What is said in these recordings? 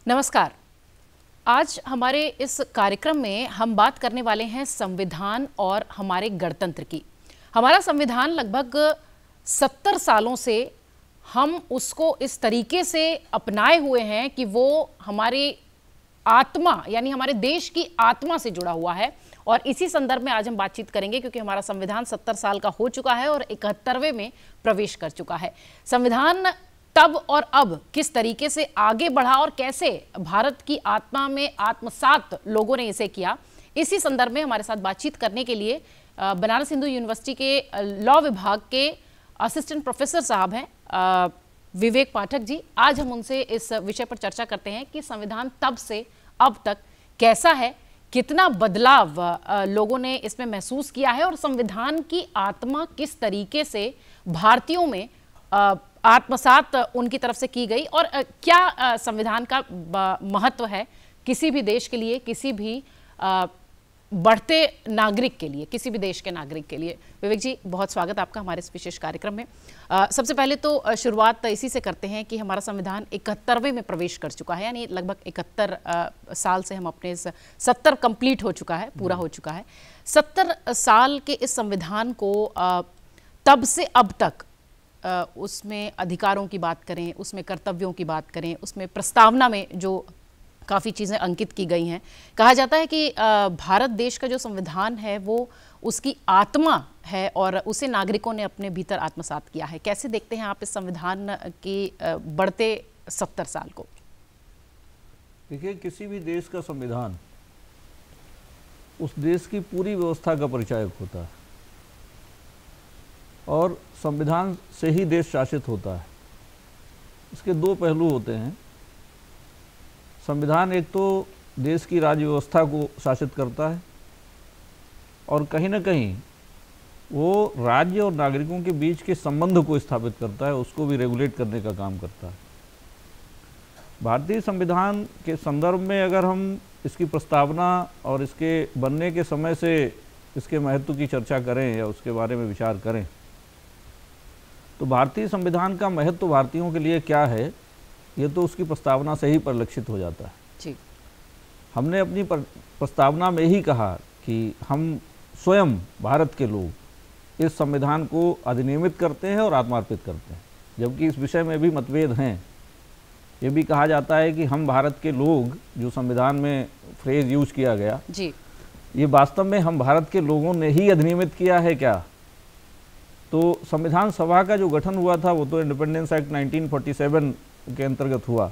नमस्कार। आज हमारे इस कार्यक्रम में हम बात करने वाले हैं संविधान और हमारे गणतंत्र की। हमारा संविधान लगभग 70 सालों से हम उसको इस तरीके से अपनाए हुए हैं कि वो हमारी आत्मा यानी हमारे देश की आत्मा से जुड़ा हुआ है। और इसी संदर्भ में आज हम बातचीत करेंगे क्योंकि हमारा संविधान 70 साल का हो चुका है और 71वें में प्रवेश कर चुका है। संविधान तब और अब किस तरीके से आगे बढ़ा और कैसे भारत की आत्मा में आत्मसात लोगों ने इसे किया, इसी संदर्भ में हमारे साथ बातचीत करने के लिए बनारस हिंदू यूनिवर्सिटी के लॉ विभाग के असिस्टेंट प्रोफेसर साहब हैं विवेक पाठक जी। आज हम उनसे इस विषय पर चर्चा करते हैं कि संविधान तब से अब तक कैसा है, कितना बदलाव लोगों ने इसमें महसूस किया है और संविधान की आत्मा किस तरीके से भारतीयों में आत्मसात उनकी तरफ से की गई और क्या संविधान का महत्व है किसी भी देश के लिए, किसी भी बढ़ते नागरिक के लिए, किसी भी देश के नागरिक के लिए। विवेक जी, बहुत स्वागत आपका हमारे इस विशेष कार्यक्रम में। सबसे पहले तो शुरुआत इसी से करते हैं कि हमारा संविधान 71वें में प्रवेश कर चुका है, यानी लगभग 71 साल से हम अपने इस 70 कंप्लीट हो चुका है, पूरा हो चुका है। 70 साल के इस संविधान को तब से अब तक उसमें अधिकारों की बात करें, उसमें कर्तव्यों की बात करें, उसमें प्रस्तावना में जो काफ़ी चीज़ें अंकित की गई हैं, कहा जाता है कि भारत देश का जो संविधान है वो उसकी आत्मा है और उसे नागरिकों ने अपने भीतर आत्मसात किया है। कैसे देखते हैं आप इस संविधान की बढ़ते 70 साल को? देखिए, किसी भी देश का संविधान उस देश की पूरी व्यवस्था का परिचायक होता है और संविधान से ही देश शासित होता है। इसके दो पहलू होते हैं। संविधान एक तो देश की राज्य व्यवस्था को शासित करता है और कहीं ना कहीं वो राज्य और नागरिकों के बीच के संबंध को स्थापित करता है, उसको भी रेगुलेट करने का काम करता है। भारतीय संविधान के संदर्भ में अगर हम इसकी प्रस्तावना और इसके बनने के समय से इसके महत्व की चर्चा करें या उसके बारे में विचार करें तो भारतीय संविधान का महत्व भारतीयों के लिए क्या है, ये तो उसकी प्रस्तावना से ही परिलक्षित हो जाता है जी। हमने अपनी प्रस्तावना में ही कहा कि हम स्वयं भारत के लोग इस संविधान को अधिनियमित करते हैं और आत्मार्पित करते हैं, जबकि इस विषय में भी मतभेद हैं। ये भी कहा जाता है कि हम भारत के लोग, जो संविधान में फ्रेज यूज किया गया जी, ये वास्तव में हम भारत के लोगों ने ही अधिनियमित किया है क्या? तो संविधान सभा का जो गठन हुआ था वो तो इंडिपेंडेंस एक्ट 1947 के अंतर्गत हुआ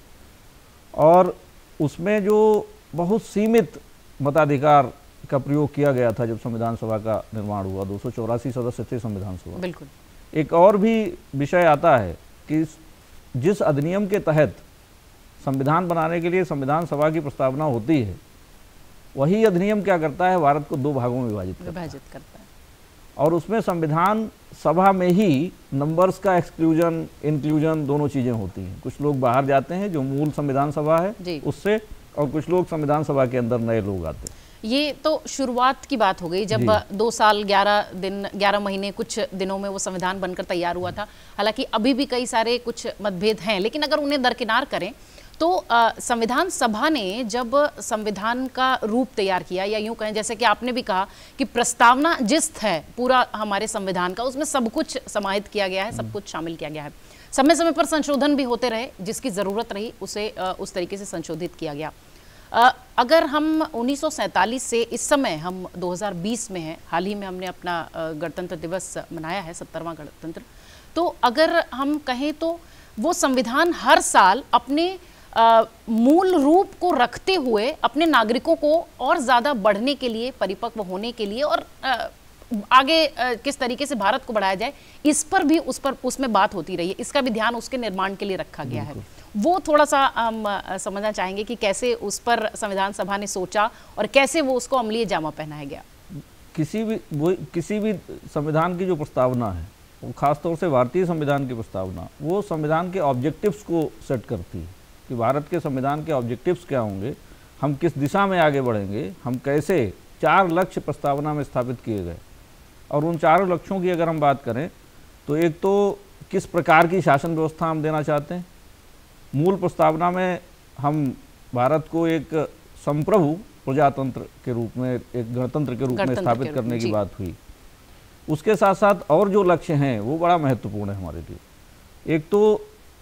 और उसमें जो बहुत सीमित मताधिकार का प्रयोग किया गया था जब संविधान सभा का निर्माण हुआ। 284 सदस्य थे संविधान सभा। बिल्कुल। एक और भी विषय आता है कि जिस अधिनियम के तहत संविधान बनाने के लिए संविधान सभा की प्रस्तावना होती है, वही अधिनियम क्या करता है, भारत को दो भागों में विभाजित करता है और उसमें संविधान सभा में ही नंबर्स का एक्सक्लूजन इंक्लूजन दोनों चीज़ें होती हैं। कुछ लोग बाहर जाते हैं जो मूल संविधान सभा है उससे, और कुछ लोग संविधान सभा के अंदर नए लोग आते हैं। ये तो शुरुआत की बात हो गई जब 2 साल 11 दिन 11 महीने कुछ दिनों में वो संविधान बनकर तैयार हुआ था। हालांकि अभी भी कई सारे कुछ मतभेद हैं, लेकिन अगर उन्हें दरकिनार करें तो संविधान सभा ने जब संविधान का रूप तैयार किया, या यूं कहें जैसे कि आपने भी कहा कि प्रस्तावना जिस है पूरा हमारे संविधान का, उसमें सब कुछ समाहित किया गया है, सब कुछ शामिल किया गया है। समय समय पर संशोधन भी होते रहे, जिसकी ज़रूरत रही उसे उस तरीके से संशोधित किया गया। अगर हम 1947 से इस समय हम 2020 में हैं, हाल ही में हमने अपना गणतंत्र दिवस मनाया है, 70वां गणतंत्र, तो अगर हम कहें तो वो संविधान हर साल अपने मूल रूप को रखते हुए अपने नागरिकों को और ज़्यादा बढ़ने के लिए, परिपक्व होने के लिए और आगे किस तरीके से भारत को बढ़ाया जाए, इस पर भी उसमें बात होती रही है। इसका भी ध्यान उसके निर्माण के लिए रखा गया है। वो थोड़ा सा हम समझना चाहेंगे कि कैसे उस पर संविधान सभा ने सोचा और कैसे वो उसको अमलीय जामा पहनाया गया। किसी भी संविधान की जो प्रस्तावना है, वो खासतौर से भारतीय संविधान की प्रस्तावना, वो संविधान के ऑब्जेक्टिव्स को सेट करती है कि भारत के संविधान के ऑब्जेक्टिव्स क्या होंगे, हम किस दिशा में आगे बढ़ेंगे, हम कैसे 4 लक्ष्य प्रस्तावना में स्थापित किए गए। और उन 4 लक्ष्यों की अगर हम बात करें तो एक तो किस प्रकार की शासन व्यवस्था हम देना चाहते हैं। मूल प्रस्तावना में हम भारत को एक संप्रभु प्रजातंत्र के रूप में, एक गणतंत्र के रूप में स्थापित करने की बात हुई। उसके साथ साथ और जो लक्ष्य हैं वो बड़ा महत्वपूर्ण है हमारे लिए। एक तो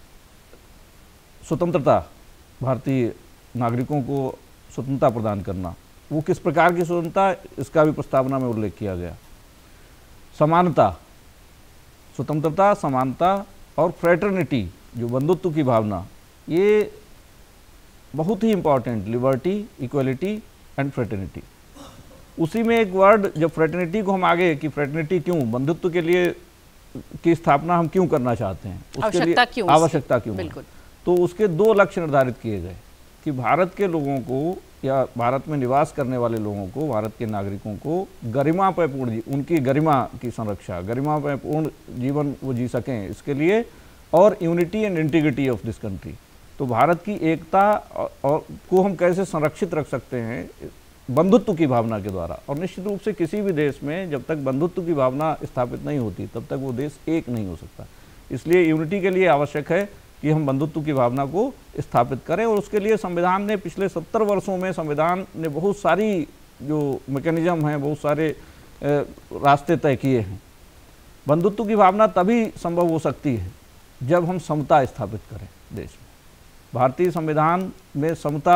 स्वतंत्रता, भारतीय नागरिकों को स्वतंत्रता प्रदान करना, वो किस प्रकार की स्वतंत्रता, इसका भी प्रस्तावना में उल्लेख किया गया। समानता, स्वतंत्रता, समानता और फ्रेटर्निटी, जो बंधुत्व की भावना, ये बहुत ही important, liberty, equality and fraternity. उसी में एक वर्ड, जब फ्रेटर्निटी को हम आगे, कि फ्रेटर्निटी क्यों, बंधुत्व के लिए की स्थापना हम क्यों करना चाहते हैं, उसके लिए आवश्यकता क्यों, बिल्कुल। तो उसके दो लक्ष्य निर्धारित किए गए कि भारत के लोगों को, या भारत में निवास करने वाले लोगों को, भारत के नागरिकों को गरिमापूर्ण, उनकी गरिमा की संरक्षा, गरिमापूर्ण जीवन वो जी सकें, इसके लिए, और unity and integrity of this country. तो भारत की एकता और को हम कैसे संरक्षित रख सकते हैं, बंधुत्व की भावना के द्वारा। और निश्चित रूप से किसी भी देश में जब तक बंधुत्व की भावना स्थापित नहीं होती तब तक वो देश एक नहीं हो सकता। इसलिए यूनिटी के लिए आवश्यक है कि हम बंधुत्व की भावना को स्थापित करें, और उसके लिए संविधान ने पिछले 70 वर्षों में, संविधान ने बहुत सारी जो मैकेनिज्म हैं, बहुत सारे रास्ते तय किए हैं। बंधुत्व की भावना तभी संभव हो सकती है जब हम समता स्थापित करें देश में। भारतीय संविधान में समता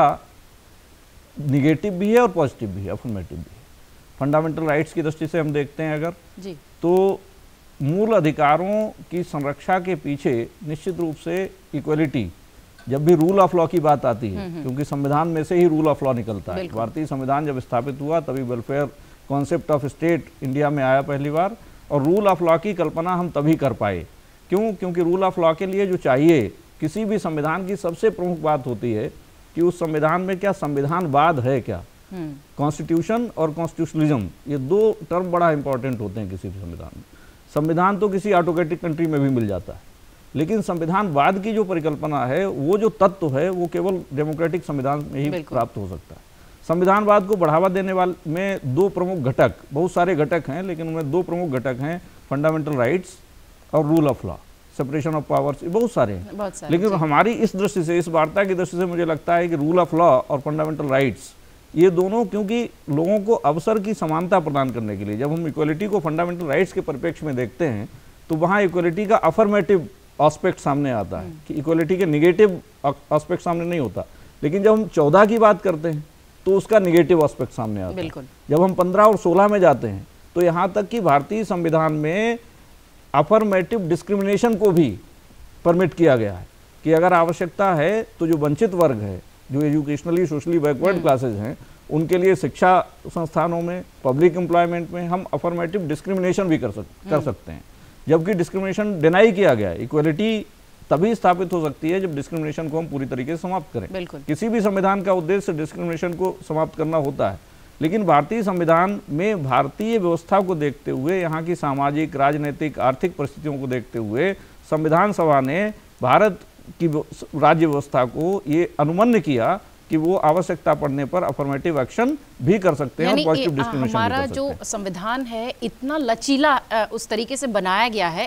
निगेटिव भी है और पॉजिटिव भी है, अफर्मेटिव भी है। फंडामेंटल राइट्स की दृष्टि से हम देखते हैं अगर जी, तो मूल अधिकारों की संरक्षा के पीछे निश्चित रूप से इक्वलिटी, जब भी रूल ऑफ लॉ की बात आती है, क्योंकि संविधान में से ही रूल ऑफ लॉ निकलता है। भारतीय संविधान जब स्थापित हुआ तभी welfare concept of state India में आया पहली बार, और रूल ऑफ लॉ की कल्पना हम तभी कर पाए। क्यों? क्योंकि रूल ऑफ लॉ के लिए जो चाहिए, किसी भी संविधान की सबसे प्रमुख बात होती है कि उस संविधान में क्या संविधानवाद है, क्या कॉन्स्टिट्यूशन और कॉन्स्टिट्यूशनलिज्म, ये दो टर्म बड़ा इंपॉर्टेंट होते हैं किसी भी संविधान में। संविधान तो किसी ऑटोक्रेटिक कंट्री में भी मिल जाता है, लेकिन संविधानवाद की जो परिकल्पना है, वो जो तत्व है, वो केवल डेमोक्रेटिक संविधान में ही प्राप्त हो सकता है। संविधानवाद को बढ़ावा देने वाले में दो प्रमुख घटक, बहुत सारे घटक हैं, लेकिन उनमें दो प्रमुख घटक हैं, फंडामेंटल राइट्स और rule of law, separation of powers, बहुत सारे हैं। लेकिन हमारी इस दृष्टि से, इस वार्ता की दृष्टि से मुझे लगता है कि रूल ऑफ लॉ और फंडामेंटल राइट्स, ये दोनों, क्योंकि लोगों को अवसर की समानता प्रदान करने के लिए, जब हम इक्वलिटी को फंडामेंटल राइट्स के परिप्रेक्ष्य में देखते हैं तो वहाँ इक्वलिटी का अफर्मेटिव एस्पेक्ट सामने आता है, कि इक्वलिटी के निगेटिव एस्पेक्ट सामने नहीं होता। लेकिन जब हम 14 की बात करते हैं तो उसका निगेटिव एस्पेक्ट सामने आता है। जब हम 15 और 16 में जाते हैं तो यहाँ तक कि भारतीय संविधान में अफर्मेटिव डिस्क्रिमिनेशन को भी परमिट किया गया है, कि अगर आवश्यकता है तो जो वंचित वर्ग है, जो एजुकेशनली सोशली बैकवर्ड क्लासेज हैं, उनके लिए शिक्षा संस्थानों में, पब्लिक एम्प्लॉयमेंट में हम अफर्मेटिव डिस्क्रिमिनेशन भी कर सकते हैं। जबकि डिस्क्रिमिनेशन डिनाई किया गया है। इक्वलिटी तभी स्थापित हो सकती है जब डिस्क्रिमिनेशन को हम पूरी तरीके से समाप्त करें। किसी भी संविधान का उद्देश्य डिस्क्रिमिनेशन को समाप्त करना होता है, लेकिन भारतीय संविधान में भारतीय व्यवस्था को देखते हुए, यहाँ की सामाजिक, राजनीतिक, आर्थिक परिस्थितियों को देखते हुए संविधान सभा ने भारत की राज्य व्यवस्था को ये अनुमन्य किया कि वो आवश्यकता पड़ने पर अफर्मेटिव एक्शन भी कर सकते हैं और पॉजिटिव डिस्क्रिमिनेशन भी कर सकते हैं। हमारा जो संविधान है इतना लचीला उस तरीके से बनाया गया है,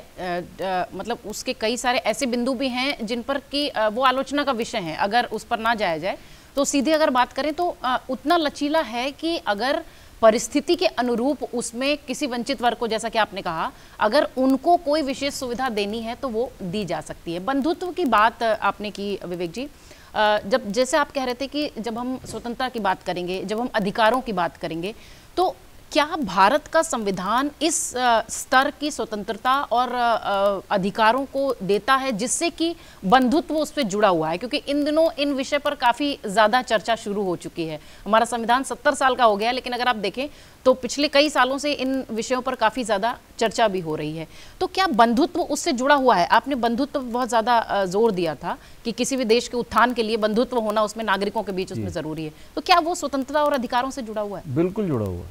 मतलब उसके कई सारे ऐसे बिंदु भी हैं जिन पर कि वो आलोचना का विषय है। अगर उस पर ना जाया जाए तो सीधे अगर बात करें तो उतना लचीला है कि अगर परिस्थिति के अनुरूप उसमें किसी वंचित वर्ग को, जैसा कि आपने कहा, अगर उनको कोई विशेष सुविधा देनी है तो वो दी जा सकती है। बंधुत्व की बात आपने की विवेक जी, जब जैसे आप कह रहे थे कि जब हम स्वतंत्रता की बात करेंगे, जब हम अधिकारों की बात करेंगे, तो क्या भारत का संविधान इस स्तर की स्वतंत्रता और अधिकारों को देता है जिससे कि बंधुत्व उस पर जुड़ा हुआ है? क्योंकि इन दिनों इन विषय पर काफ़ी ज़्यादा चर्चा शुरू हो चुकी है। हमारा संविधान 70 साल का हो गया, लेकिन अगर आप देखें तो पिछले कई सालों से इन विषयों पर काफ़ी ज़्यादा चर्चा भी हो रही है। तो क्या बंधुत्व उससे जुड़ा हुआ है? आपने बंधुत्व बहुत ज़्यादा जोर दिया था कि किसी भी देश के उत्थान के लिए बंधुत्व होना, उसमें नागरिकों के बीच उसमें ज़रूरी है। तो क्या वो स्वतंत्रता और अधिकारों से जुड़ा हुआ है? बिल्कुल जुड़ा हुआ है,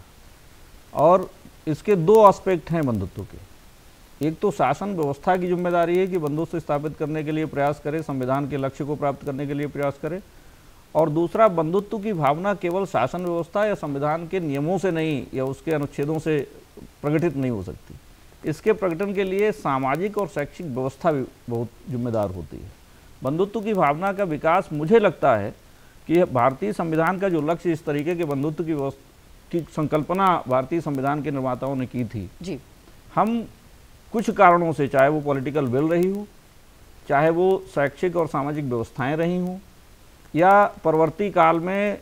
और इसके दो एस्पेक्ट हैं बंधुत्व के। एक तो शासन व्यवस्था की जिम्मेदारी है कि बंधुत्व स्थापित करने के लिए प्रयास करे, संविधान के लक्ष्य को प्राप्त करने के लिए प्रयास करे, और दूसरा, बंधुत्व की भावना केवल शासन व्यवस्था या संविधान के नियमों से नहीं या उसके अनुच्छेदों से प्रकटित नहीं हो सकती। इसके प्रकटन के लिए सामाजिक और शैक्षिक व्यवस्था भी बहुत जिम्मेदार होती है। बंधुत्व की भावना का विकास, मुझे लगता है कि भारतीय संविधान का जो लक्ष्य, इस तरीके के बंधुत्व की संकल्पना भारतीय संविधान के निर्माताओं ने की थी जी। हम कुछ कारणों से, चाहे वो पॉलिटिकल विल रही हो, चाहे वो शैक्षिक और सामाजिक व्यवस्थाएं रही हों, या परवर्ती काल में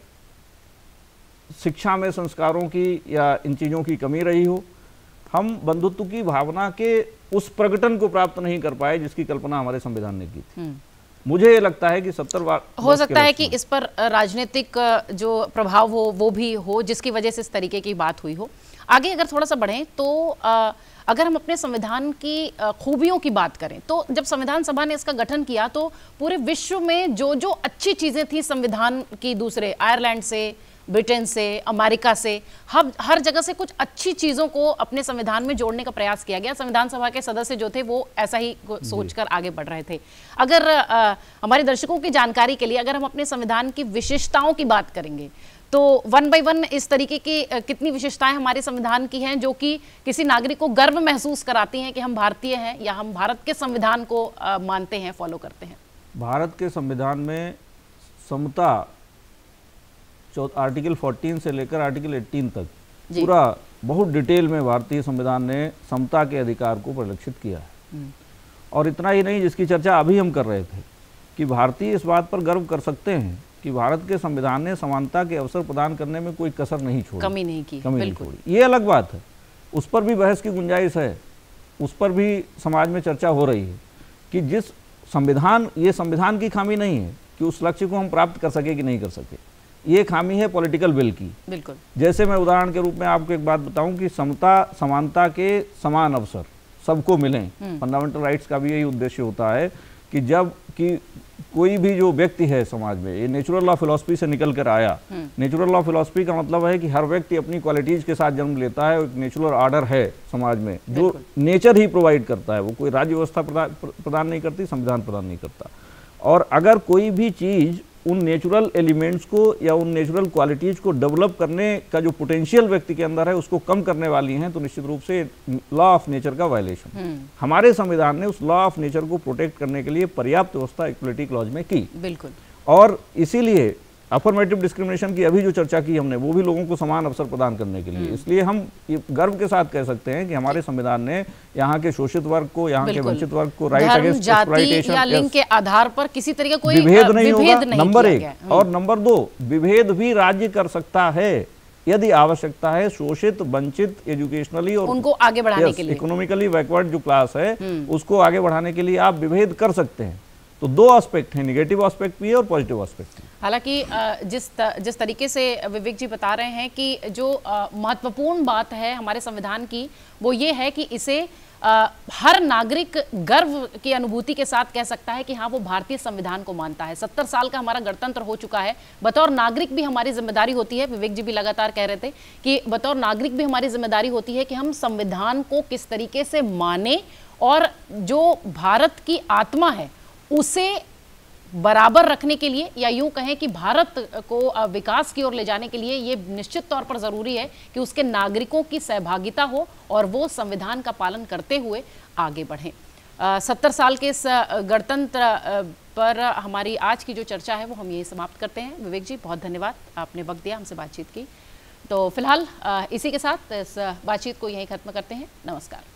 शिक्षा में संस्कारों की या इन चीज़ों की कमी रही हो, हम बंधुत्व की भावना के उस प्रकटन को प्राप्त नहीं कर पाए जिसकी कल्पना हमारे संविधान ने की थी। मुझे ये लगता है कि 70 हो सकता है कि इस पर राजनीतिक जो प्रभाव हो वो भी हो, जिसकी वजह से इस तरीके की बात हुई हो। आगे अगर थोड़ा सा बढ़ें तो अगर हम अपने संविधान की खूबियों की बात करें तो जब संविधान सभा ने इसका गठन किया तो पूरे विश्व में जो जो अच्छी चीज़ें थी संविधान की, दूसरे आयरलैंड से, ब्रिटेन से, अमेरिका से, हर जगह से कुछ अच्छी चीज़ों को अपने संविधान में जोड़ने का प्रयास किया गया। संविधान सभा के सदस्य जो थे वो ऐसा ही सोचकर आगे बढ़ रहे थे। अगर हमारे दर्शकों की जानकारी के लिए अगर हम अपने संविधान की विशेषताओं की बात करेंगे तो 1 बाय 1 इस तरीके की कितनी विशेषताएं हमारे संविधान की हैं जो कि किसी नागरिक को गर्व महसूस कराती हैं कि हम भारतीय हैं या हम भारत के संविधान को मानते हैं, फॉलो करते हैं। भारत के संविधान में समता आर्टिकल 14 से लेकर आर्टिकल 18 तक पूरा बहुत डिटेल में भारतीय संविधान ने समता के अधिकार को परिलक्षित किया है। और इतना ही नहीं, जिसकी चर्चा अभी हम कर रहे थे कि भारतीय इस बात पर गर्व कर सकते हैं कि भारत के संविधान ने समानता के अवसर प्रदान करने में कोई कसर नहीं छोड़ी, कमी नहीं की, कमी नहीं छोड़ी। ये अलग बात है, उस पर भी बहस की गुंजाइश है, उस पर भी समाज में चर्चा हो रही है कि जिस संविधान, ये संविधान की खामी नहीं है कि उस लक्ष्य को हम प्राप्त कर सके कि नहीं कर सके, ये खामी है पॉलिटिकल विल की। बिल्कुल। जैसे मैं उदाहरण के रूप में आपको एक बात बताऊं कि समता, समानता के समान अवसर सबको मिलें, फंडामेंटल राइट्स का भी यही उद्देश्य होता है कि जब कि कोई भी जो व्यक्ति है समाज में, ये नेचुरल लॉ फिलॉसफी से निकल कर आया। नेचुरल लॉ फिलॉसफी का मतलब है कि हर व्यक्ति अपनी क्वालिटीज के साथ जन्म लेता है, एक नेचुरल ऑर्डर है समाज में जो नेचर ही प्रोवाइड करता है, वो कोई राज्य व्यवस्था प्रदान नहीं करती, संविधान प्रदान नहीं करता। और अगर कोई भी चीज उन नेचुरल एलिमेंट्स को या उन नेचुरल क्वालिटीज को डेवलप करने का जो पोटेंशियल व्यक्ति के अंदर है उसको कम करने वाली हैं, तो निश्चित रूप से लॉ ऑफ नेचर का वायलेशन। हमारे संविधान ने उस लॉ ऑफ नेचर को प्रोटेक्ट करने के लिए पर्याप्त व्यवस्था इक्वलिटी क्लॉज में की। बिल्कुल। और इसीलिए अफर्मेटिव डिस्क्रिमिनेशन की अभी जो चर्चा की हमने, वो भी लोगों को समान अवसर प्रदान करने के लिए। इसलिए हम ये गर्व के साथ कह सकते हैं कि हमारे संविधान ने यहाँ के शोषित वर्ग को, यहाँ के वंचित वर्ग को राइट अगेंस्ट एक्सप्लॉइटेशन या लिंग के आधार पर किसी तरह का कोई विभेद नहीं होगा, नंबर 1। और नंबर 2, विभेद भी राज्य कर सकता है यदि आवश्यकता है, शोषित, वंचित, एजुकेशनली और उनको आगे बढ़ाने के लिए, इकोनॉमिकली बैकवर्ड जो क्लास है उसको आगे बढ़ाने के लिए आप विभेद कर सकते हैं। तो 2 एस्पेक्ट हैं, नेगेटिव एस्पेक्ट भी है और पॉजिटिव एस्पेक्ट भी। हालांकि जिस तरीके से विवेक जी बता रहे हैं कि जो महत्वपूर्ण बात है हमारे संविधान की वो ये है कि इसे हर नागरिक गर्व की अनुभूति के साथ कह सकता है कि हाँ वो भारतीय संविधान को मानता है। 70 साल का हमारा गणतंत्र हो चुका है, बतौर नागरिक भी हमारी जिम्मेदारी होती है। विवेक जी भी लगातार कह रहे थे कि बतौर नागरिक भी हमारी जिम्मेदारी होती है कि हम संविधान को किस तरीके से माने और जो भारत की आत्मा है उसे बराबर रखने के लिए, या यूं कहें कि भारत को विकास की ओर ले जाने के लिए ये निश्चित तौर पर जरूरी है कि उसके नागरिकों की सहभागिता हो और वो संविधान का पालन करते हुए आगे बढ़ें। 70 साल के इस गणतंत्र पर हमारी आज की जो चर्चा है वो हम यही समाप्त करते हैं। विवेक जी बहुत धन्यवाद, आपने वक्त दिया, हमसे बातचीत की। तो फिलहाल इसी के साथ इस बातचीत को यहीं खत्म करते हैं। नमस्कार।